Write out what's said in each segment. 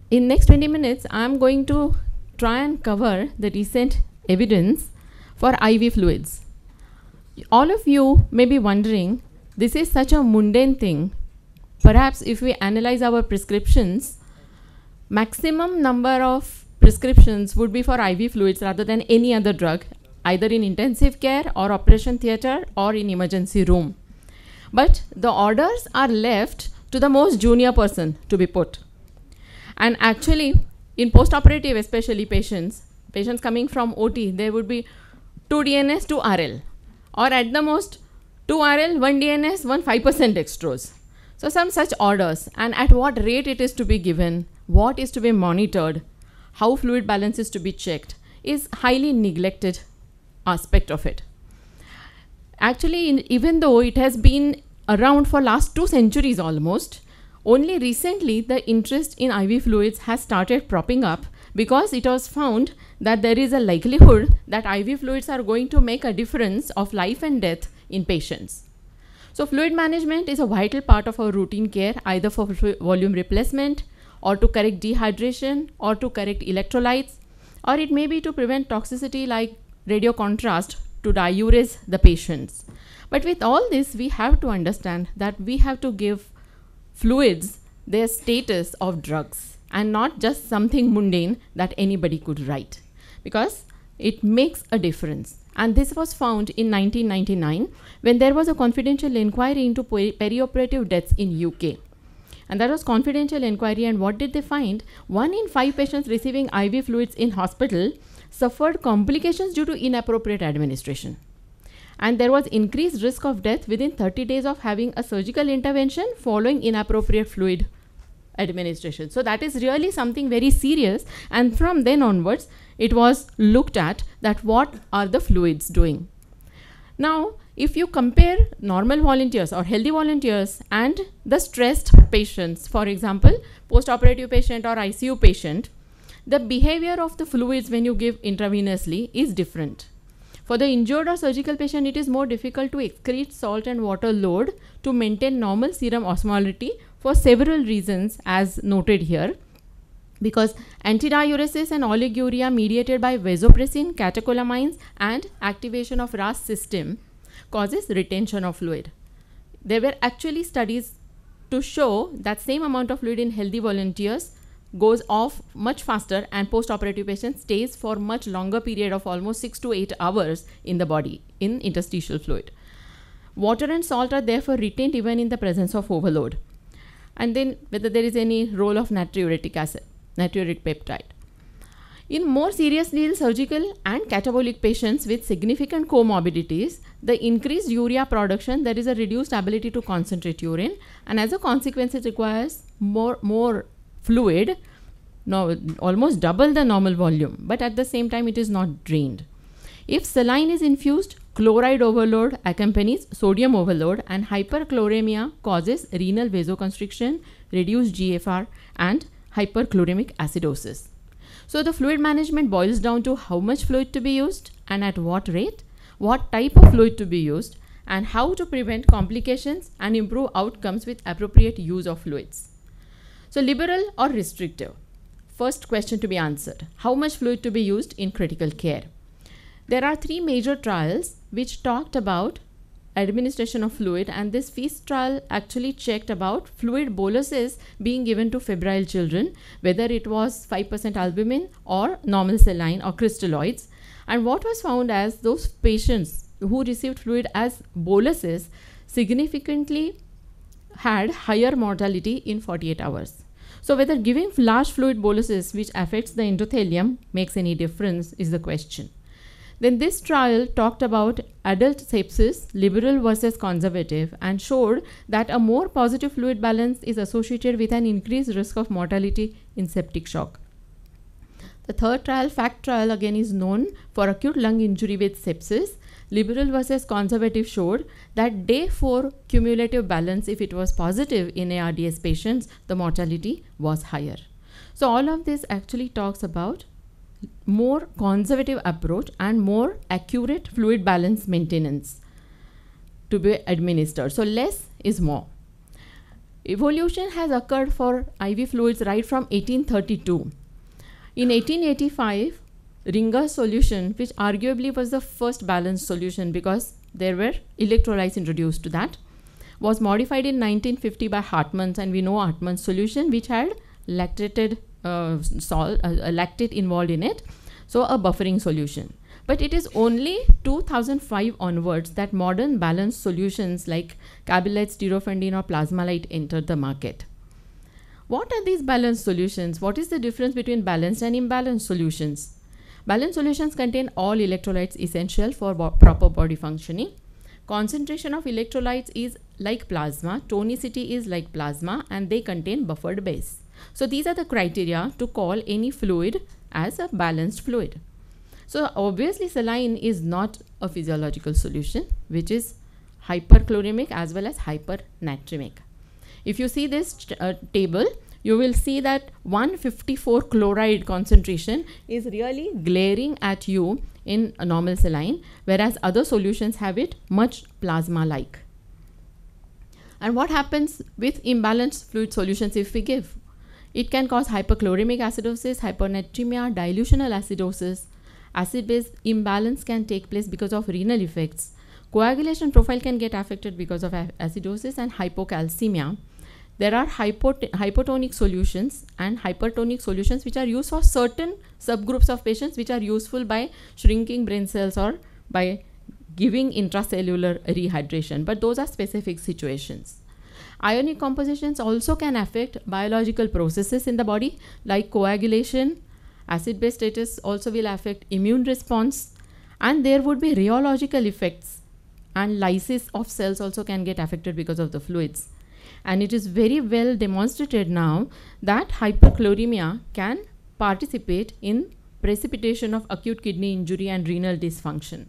in next 20 minutes, I'm going to try and cover the recent evidence for IV fluids. All of you may be wondering, this is such a mundane thing. Perhaps if we analyze our prescriptions, maximum number of prescriptions would be for IV fluids rather than any other drug, either in intensive care or operation theatre or in emergency room. But the orders are left to the most junior person to be put. And actually, in post-operative, especially patients coming from OT, there would be 2 DNS, 2 RL, or at the most 2 RL, 1 DNS, 1 5% dextrose. So some such orders, and at what rate it is to be given, what is to be monitored, how fluid balance is to be checked, is highly neglected aspect of it. Actually, even though it has been around for last 2 centuries almost, only recently the interest in IV fluids has started propping up, because it was found that there is a likelihood that IV fluids are going to make a difference of life and death in patients. So fluid management is a vital part of our routine care, either for volume replacement, or to correct dehydration, or to correct electrolytes, or it may be to prevent toxicity like radio contrast to diurese the patients. But with all this, we have to understand that we have to give fluids their status of drugs and not just something mundane that anybody could write, because it makes a difference. And this was found in 1999 when there was a confidential inquiry into perioperative deaths in UK. And that was confidential inquiry, and what did they find? 1 in 5 patients receiving IV fluids in hospital suffered complications due to inappropriate administration. And there was increased risk of death within 30 days of having a surgical intervention following inappropriate fluid administration. So that is really something very serious, and from then onwards it was looked at that what are the fluids doing. Now if you compare normal volunteers or healthy volunteers and the stressed patients, for example post-operative patient or ICU patient, the behavior of the fluids when you give intravenously is different. For the injured or surgical patient, it is more difficult to excrete salt and water load to maintain normal serum osmolality for several reasons as noted here, because antidiuresis and oliguria mediated by vasopressin, catecholamines and activation of RAS system causes retention of fluid. There were actually studies to show that same amount of fluid in healthy volunteers goes off much faster, and post-operative patient stays for much longer period of almost 6 to 8 hours in the body in interstitial fluid. Water and salt are therefore retained even in the presence of overload. And then whether there is any role of natriuretic acid, natriuretic peptide. In more seriously ill surgical and catabolic patients with significant comorbidities, the increased urea production, there is a reduced ability to concentrate urine, and as a consequence it requires more fluid, almost double the normal volume, but at the same time it is not drained. If saline is infused, chloride overload accompanies sodium overload, and hyperchloremia causes renal vasoconstriction, reduced GFR and hyperchloremic acidosis. So the fluid management boils down to how much fluid to be used and at what rate, what type of fluid to be used, and how to prevent complications and improve outcomes with appropriate use of fluids. So liberal or restrictive? First question to be answered, how much fluid to be used in critical care? There are 3 major trials which talked about administration of fluid, and this FEAST trial actually checked about fluid boluses being given to febrile children, whether it was 5% albumin or normal saline or crystalloids. And what was found as those patients who received fluid as boluses significantly had higher mortality in 48 hours. So whether giving large fluid boluses which affects the endothelium makes any difference is the question. Then this trial talked about adult sepsis, liberal versus conservative, and showed that a more positive fluid balance is associated with an increased risk of mortality in septic shock. The third trial, FACT trial, again is known for acute lung injury with sepsis. Liberal versus conservative showed that day 4 cumulative balance, if it was positive in ARDS patients, the mortality was higher. So all of this actually talks about more conservative approach and more accurate fluid balance maintenance to be administered. So less is more. Evolution has occurred for IV fluids right from 1832. In 1885, Ringer's solution, which arguably was the first balanced solution because there were electrolytes introduced to that, was modified in 1950 by Hartmann's, and we know Hartmann's solution which had lactate involved in it, so a buffering solution. But it is only 2005 onwards that modern balanced solutions like Cabalite, Stirofendine or Plasmalite entered the market. What are these balanced solutions? What is the difference between balanced and imbalanced solutions? Balanced solutions contain all electrolytes essential for proper body functioning. Concentration of electrolytes is like plasma, tonicity is like plasma, and they contain buffered base. So these are the criteria to call any fluid as a balanced fluid. So obviously saline is not a physiological solution, which is hyperchloremic as well as hypernatremic. If you see this table, you will see that 154 chloride concentration is really glaring at you in a normal saline, whereas other solutions have it much plasma-like. And what happens with imbalanced fluid solutions if we give? It can cause hyperchloremic acidosis, hypernatremia, dilutional acidosis. Acid-base imbalance can take place because of renal effects. Coagulation profile can get affected because of acidosis and hypocalcemia. There are hypotonic solutions and hypertonic solutions which are used for certain subgroups of patients, which are useful by shrinking brain cells or by giving intracellular rehydration, but those are specific situations. Ionic compositions also can affect biological processes in the body like coagulation. Acid-base status also will affect immune response, and there would be rheological effects, and lysis of cells also can get affected because of the fluids. And it is very well demonstrated now that hyperchloremia can participate in precipitation of acute kidney injury and renal dysfunction.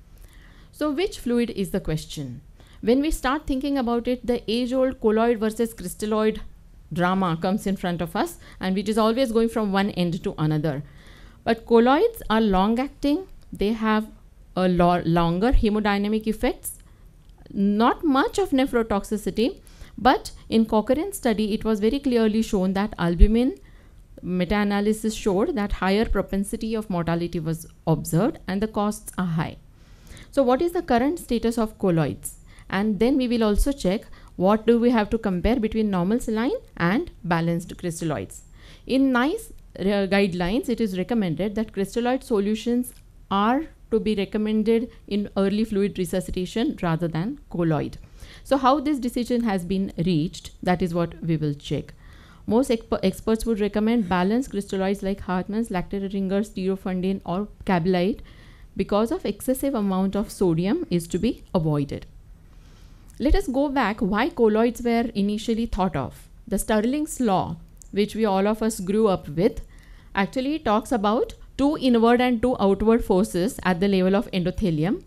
So which fluid is the question? When we start thinking about it, the age-old colloid versus crystalloid drama comes in front of us, and which is always going from one end to another. But colloids are long-acting, they have a longer hemodynamic effects, not much of nephrotoxicity, but in Cochrane study it was very clearly shown that albumin meta-analysis showed that higher propensity of mortality was observed and the costs are high. So what is the current status of colloids? And then we will also check what do we have to compare between normal saline and balanced crystalloids. In NICE guidelines, it is recommended that crystalloid solutions are to be recommended in early fluid resuscitation rather than colloid. So how this decision has been reached, that is what we will check. Most experts would recommend balanced crystalloids like Hartmann's, lactate Ringer's, Stirofendine or Cabalite because of excessive amount of sodium is to be avoided. Let us go back why colloids were initially thought of. The Stirling's law, which we all of us grew up with, actually talks about two inward and two outward forces at the level of endothelium.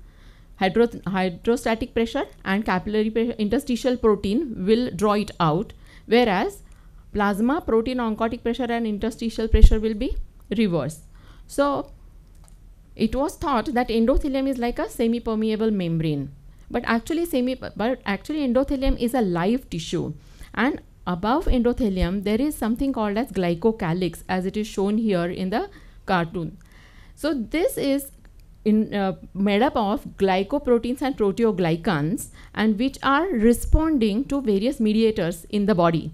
Hydrostatic pressure and capillary pressure, interstitial protein will draw it out, whereas plasma, protein, oncotic pressure and interstitial pressure will be reverse. So it was thought that endothelium is like a semi-permeable membrane, but actually endothelium is a live tissue, and above endothelium there is something called as glycocalyx, as it is shown here in the cartoon. So this is made up of glycoproteins and proteoglycans, and which are responding to various mediators in the body.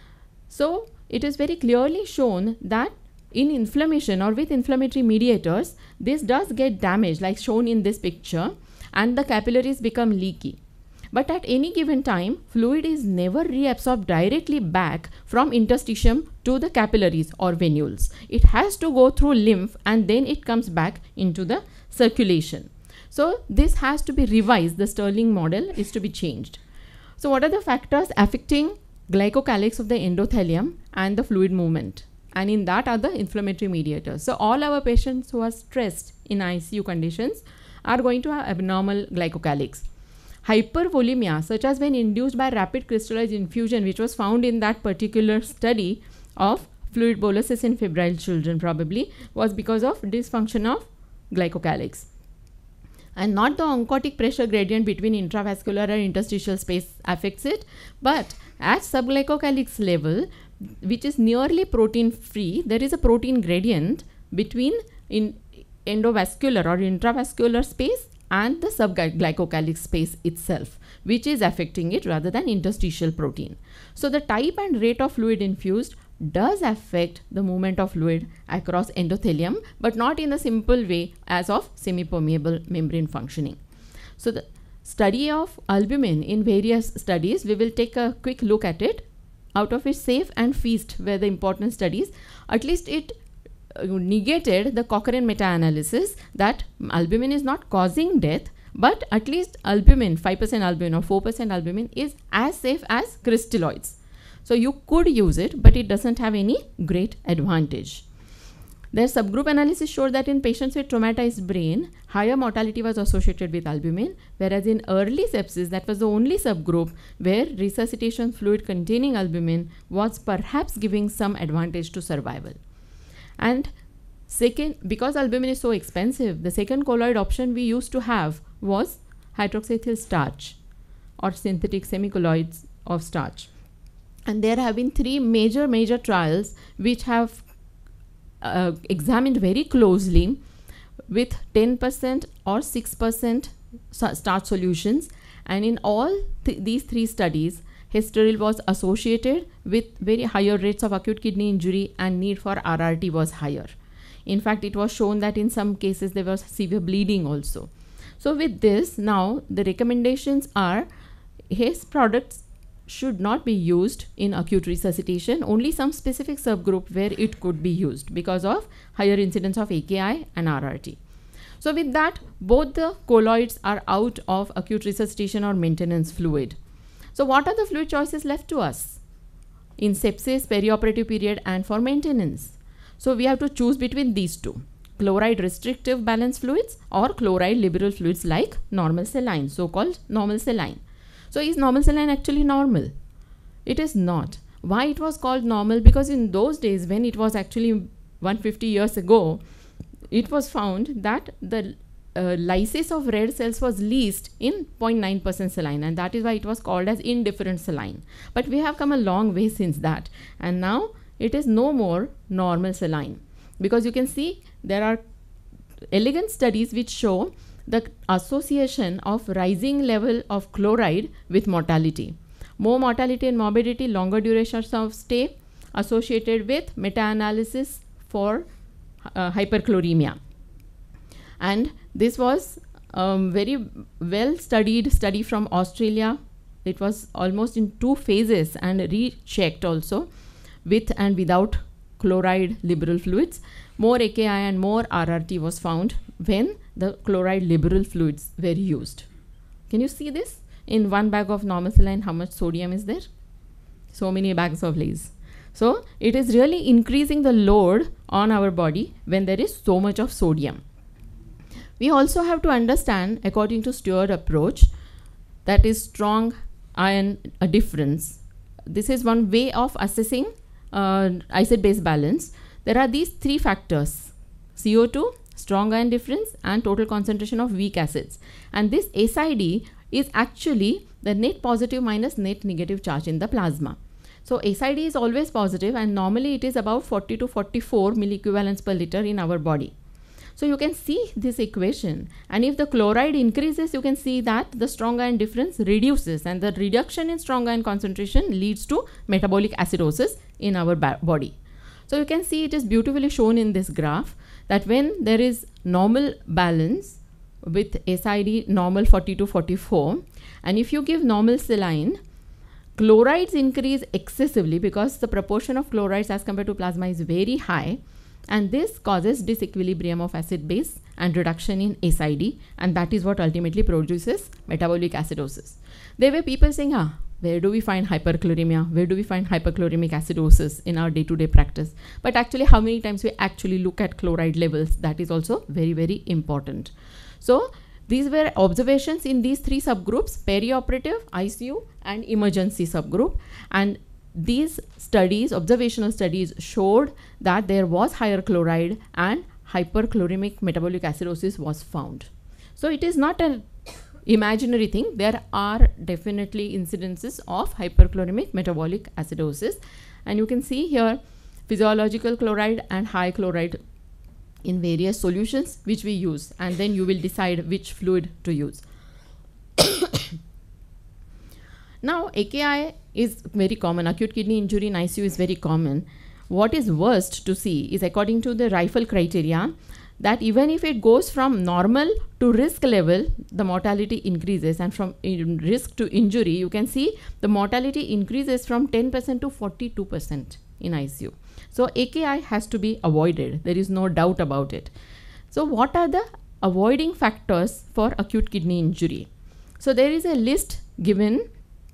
So it is very clearly shown that in inflammation or with inflammatory mediators, this does get damaged like shown in this picture, and the capillaries become leaky. But at any given time, fluid is never reabsorbed directly back from interstitium to the capillaries or venules. It has to go through lymph and then it comes back into the circulation. So this has to be revised. The Stirling model is to be changed. So what are the factors affecting glycocalyx of the endothelium and the fluid movement? And in that are the inflammatory mediators. So all our patients who are stressed in ICU conditions are going to have abnormal glycocalyx. Hypervolemia, such as when induced by rapid crystallized infusion, which was found in that particular study of fluid boluses in febrile children, probably was because of dysfunction of glycocalyx. And not the oncotic pressure gradient between intravascular and interstitial space affects it, but at subglycocalyx level, which is nearly protein free, there is a protein gradient between endovascular or intravascular space and the subglycocalyx space itself, which is affecting it rather than interstitial protein. So the type and rate of fluid infused does affect the movement of fluid across endothelium, but not in a simple way as of semi-permeable membrane functioning. So the study of albumin in various studies, we will take a quick look at it. Out of its SAFE and FEAST were the important studies. At least it negated the Cochrane meta-analysis that albumin is not causing death, but at least albumin, 5% albumin or 4% albumin is as safe as crystalloids. So you could use it, but it doesn't have any great advantage. Their subgroup analysis showed that in patients with traumatized brain, higher mortality was associated with albumin, whereas in early sepsis, that was the only subgroup where resuscitation fluid containing albumin was perhaps giving some advantage to survival. And second, because albumin is so expensive, the second colloid option we used to have was hydroxyethyl starch or synthetic semicolloids of starch. And there have been three major trials which have examined very closely with 10% or 6% starch solutions, and in all these three studies, Hesteril was associated with very higher rates of acute kidney injury and need for RRT was higher. In fact, it was shown that in some cases there was severe bleeding also. So with this, now the recommendations are His products should not be used in acute resuscitation, only some specific subgroup where it could be used because of higher incidence of AKI and RRT. So with that, both the colloids are out of acute resuscitation or maintenance fluid. So what are the fluid choices left to us in sepsis, perioperative period, and for maintenance? So we have to choose between these two, chloride restrictive balanced fluids or chloride liberal fluids like normal saline, so-called normal saline. So is normal saline actually normal? It is not. Why it was called normal? Because in those days, when it was actually 150 years ago, it was found that the lysis of red cells was least in 0.9% saline, and that is why it was called as indifferent saline. But we have come a long way since that, and now it is no more normal saline, because you can see there are elegant studies which show the association of rising level of chloride with mortality. More mortality and morbidity, longer durations of stay associated with meta-analysis for hyperchloremia. And this was very well studied study from Australia. It was almost in 2 phases and rechecked also with and without chloride liberal fluids. More AKI and more RRT was found when the chloride liberal fluids were used. Can you see this? In 1 bag of normal saline, how much sodium is there? So many bags of Lay's. So it is really increasing the load on our body when there is so much of sodium. We also have to understand, according to Stewart approach, that is strong ion difference. This is one way of assessing acid-base balance. There are these 3 factors: CO2, strong ion difference, and total concentration of weak acids. And this SID is actually the net positive minus net negative charge in the plasma. So SID is always positive, and normally it is about 40 to 44 milliequivalents per liter in our body. So you can see this equation, and if the chloride increases, you can see that the strong ion difference reduces, and the reduction in strong ion concentration leads to metabolic acidosis in our body. So you can see it is beautifully shown in this graph that when there is normal balance with SID normal 40 to 44, and if you give normal saline, chlorides increase excessively because the proportion of chlorides as compared to plasma is very high, and this causes disequilibrium of acid base and reduction in SID, and that is what ultimately produces metabolic acidosis. There were people saying, where do we find hyperchloremia? Where do we find hyperchloremic acidosis in our day-to-day practice? But actually, how many times we actually look at chloride levels, that is also very, very important. So these were observations in these 3 subgroups: perioperative, ICU, and emergency subgroup. And these studies, observational studies, showed that there was higher chloride and hyperchloremic metabolic acidosis was found. So it is not an imaginary thing. There are definitely incidences of hyperchloremic metabolic acidosis, and you can see here physiological chloride and high chloride in various solutions which we use, and then you will decide which fluid to use. Now AKI is very common. Acute kidney injury in ICU is very common. What is worst to see is, according to the Rifle criteria, that even if it goes from normal to risk level, the mortality increases, and from risk to injury, you can see the mortality increases from 10% to 42% in ICU. So AKI has to be avoided. There is no doubt about it. So what are the avoiding factors for acute kidney injury? So there is a list given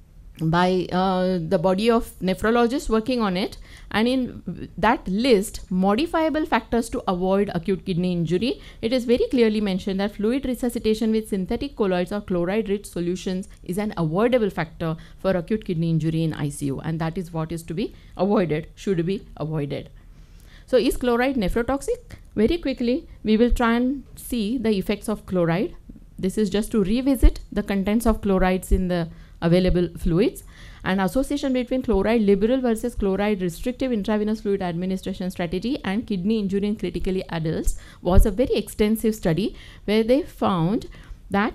by the body of nephrologists working on it, and in that list, modifiable factors to avoid acute kidney injury, it is very clearly mentioned that fluid resuscitation with synthetic colloids or chloride rich solutions is an avoidable factor for acute kidney injury in ICU, and that is what is to be avoided, should be avoided. So is chloride nephrotoxic? Very quickly we will try and see the effects of chloride. This is just to revisit the contents of chlorides in the available fluids. An association between chloride liberal versus chloride restrictive intravenous fluid administration strategy and kidney injury in critically adults was a very extensive study, where they found that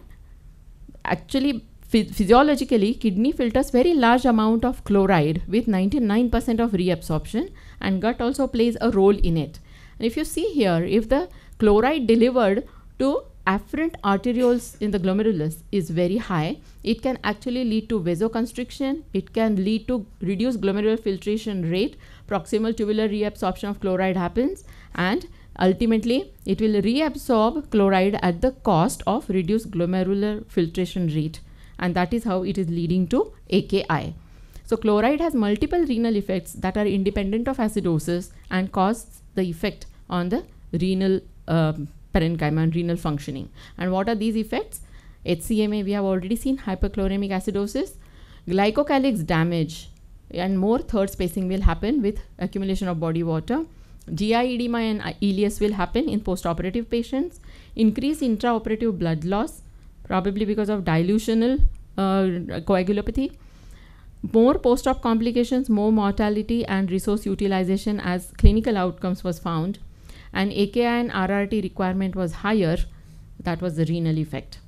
actually physiologically kidney filters very large amount of chloride with 99% of reabsorption, and gut also plays a role in it. And if you see here, if the chloride delivered to afferent arterioles in the glomerulus is very high, it can actually lead to vasoconstriction, it can lead to reduced glomerular filtration rate, proximal tubular reabsorption of chloride happens, and ultimately it will reabsorb chloride at the cost of reduced glomerular filtration rate, and that is how it is leading to AKI. So chloride has multiple renal effects that are independent of acidosis and cause the effect on the renal parenchyma and renal functioning. And what are these effects? HCMA we have already seen, hyperchloremic acidosis, glycocalyx damage, and more third spacing will happen with accumulation of body water. GI edema and ileus will happen in postoperative patients. Increased intraoperative blood loss, probably because of dilutional coagulopathy. More post-op complications, more mortality and resource utilization as clinical outcomes was found. And AKI and RRT requirement was higher. That was the renal effect.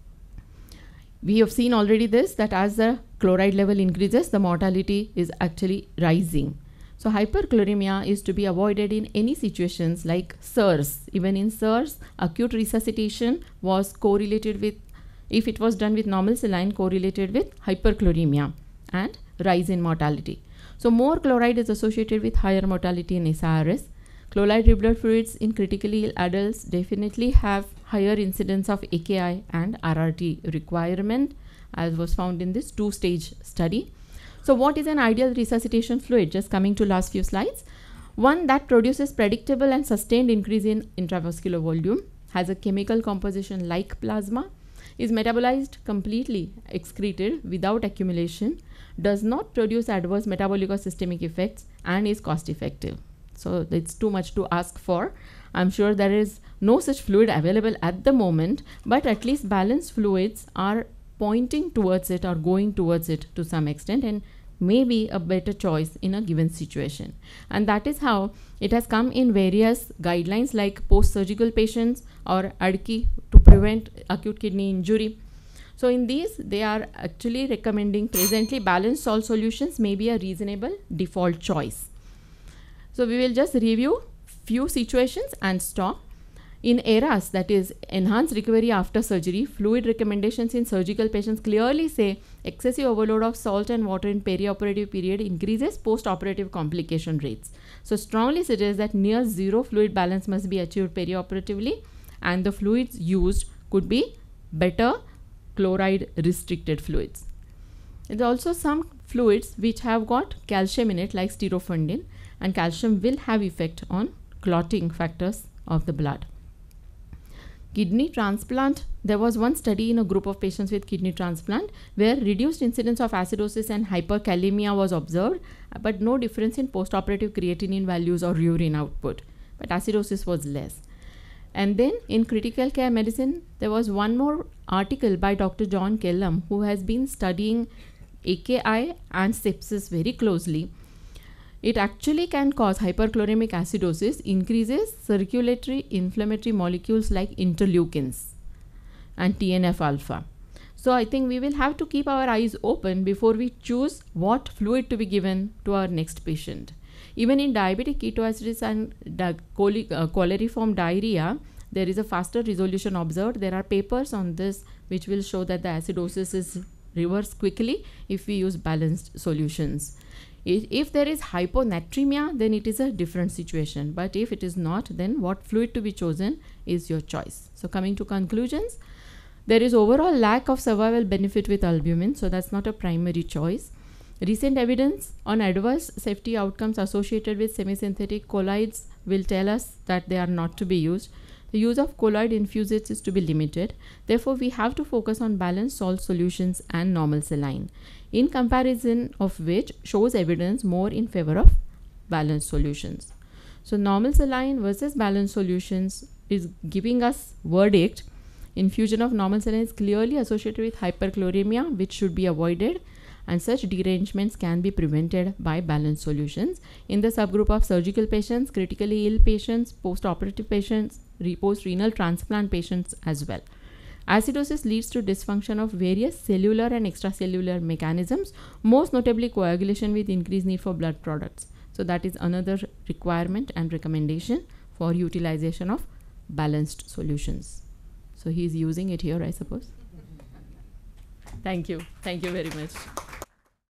We have seen already this, that as the chloride level increases, the mortality is actually rising. So hyperchloremia is to be avoided in any situations like SIRS. Even in SIRS, acute resuscitation was correlated with, if it was done with normal saline, correlated with hyperchloremia and rise in mortality. So more chloride is associated with higher mortality in SIRS. Chloride blood fluids in critically ill adults definitely have higher incidence of AKI and RRT requirement, as was found in this two-stage study. So what is an ideal resuscitation fluid? Just coming to last few slides. One that produces predictable and sustained increase in intravascular volume, has a chemical composition like plasma, is metabolized completely, excreted without accumulation, does not produce adverse metabolic or systemic effects, and is cost effective. So it's too much to ask for. I'm sure there is no such fluid available at the moment, but at least balanced fluids are pointing towards it or going towards it to some extent, and maybe a better choice in a given situation. And that is how it has come in various guidelines like post-surgical patients or ADKI to prevent acute kidney injury. So in these, they are actually recommending presently balanced salt solutions may be a reasonable default choice. So we will just review few situations and stop. In ERAS, that is enhanced recovery after surgery, fluid recommendations in surgical patients clearly say excessive overload of salt and water in perioperative period increases post-operative complication rates. So strongly suggest that near zero fluid balance must be achieved perioperatively, and the fluids used could be better chloride restricted fluids. There are also some fluids which have got calcium in it, like sterofundin, and calcium will have effect on clotting factors of the blood. Kidney transplant, there was one study in a group of patients with kidney transplant where reduced incidence of acidosis and hyperkalemia was observed, but no difference in postoperative creatinine values or urine output, but acidosis was less. And then in critical care medicine, there was one more article by Dr. John Kellam, who has been studying AKI and sepsis very closely. It actually can cause hyperchloremic acidosis, increases circulatory inflammatory molecules like interleukins and TNF alpha. So I think we will have to keep our eyes open before we choose what fluid to be given to our next patient. Even in diabetic ketoacidosis and choleriform diarrhea, there is a faster resolution observed. There are papers on this which will show that the acidosis is reversed quickly if we use balanced solutions. If there is hyponatremia, then it is a different situation. But if it is not, then what fluid to be chosen is your choice. So coming to conclusions, there is overall lack of survival benefit with albumin, so that's not a primary choice. Recent evidence on adverse safety outcomes associated with semisynthetic colloids will tell us that they are not to be used. The use of colloid infusates is to be limited. Therefore, we have to focus on balanced salt solutions and normal saline, in comparison of which shows evidence more in favor of balanced solutions. So normal saline versus balanced solutions is giving us verdict. Infusion of normal saline is clearly associated with hyperchloremia, which should be avoided, and such derangements can be prevented by balanced solutions. In the subgroup of surgical patients, critically ill patients, post-operative patients, post-renal transplant patients as well. Acidosis leads to dysfunction of various cellular and extracellular mechanisms, most notably coagulation with increased need for blood products. So that is another requirement and recommendation for utilization of balanced solutions. So he is using it here, I suppose. Thank you. Thank you very much.